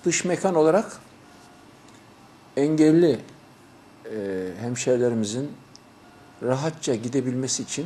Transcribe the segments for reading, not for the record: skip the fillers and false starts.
dış mekan olarak engelli hemşehrilerimizin rahatça gidebilmesi için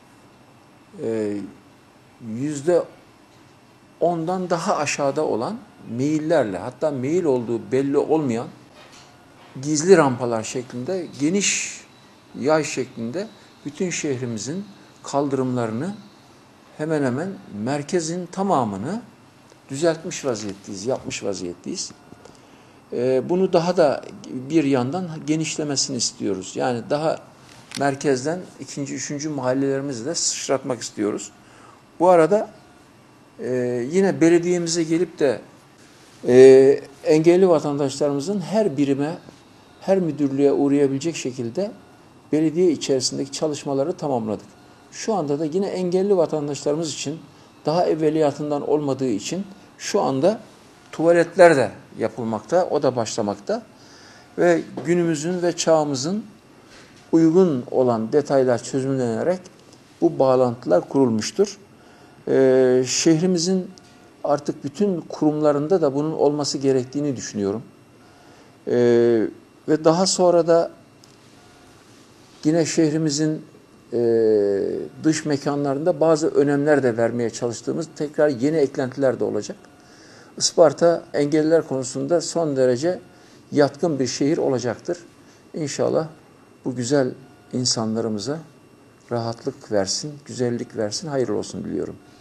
%10'dan daha aşağıda olan meyillerle, hatta meyil olduğu belli olmayan gizli rampalar şeklinde, geniş yay şeklinde bütün şehrimizin kaldırımlarını, hemen hemen merkezin tamamını düzeltmiş vaziyetteyiz, yapmış vaziyetteyiz. Bunu daha da bir yandan genişlemesini istiyoruz. Yani daha merkezden ikinci, üçüncü mahallelerimizi de sıçratmak istiyoruz. Bu arada yine belediyemize gelip de engelli vatandaşlarımızın her birime, her müdürlüğe uğrayabilecek şekilde belediye içerisindeki çalışmaları tamamladık. Şu anda da yine engelli vatandaşlarımız için daha evveliyatından olmadığı için şu anda tuvaletler de yapılmakta, o da başlamakta ve günümüzün ve çağımızın uygun olan detaylar çözümlenerek bu bağlantılar kurulmuştur. Şehrimizin artık bütün kurumlarında da bunun olması gerektiğini düşünüyorum. Ve daha sonra da yine şehrimizin dış mekanlarında bazı önemler de vermeye çalıştığımız tekrar yeni eklentiler de olacak. Isparta engelliler konusunda son derece yatkın bir şehir olacaktır. İnşallah bu güzel insanlarımıza rahatlık versin, güzellik versin, hayırlı olsun diliyorum.